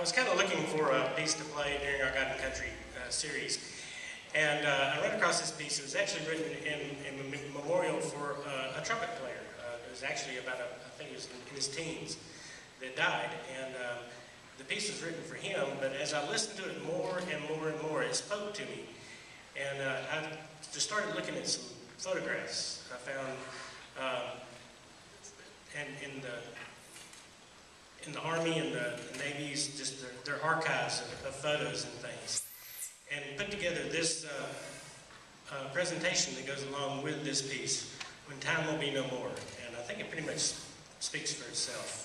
was kind of looking for a piece to play during our God and Country series, and I ran across this piece. It was actually written in memorial for a trumpet player. It was actually about, I think it was in his teens, that died, and the piece was written for him, but as I listened to it more and more and more, it spoke to me, and I just started looking at some photographs I found in the Army and the Navy's, just their archives of photos and things, and put together this presentation that goes along with this piece, When Time Will Be No More, and I think it pretty much speaks for itself.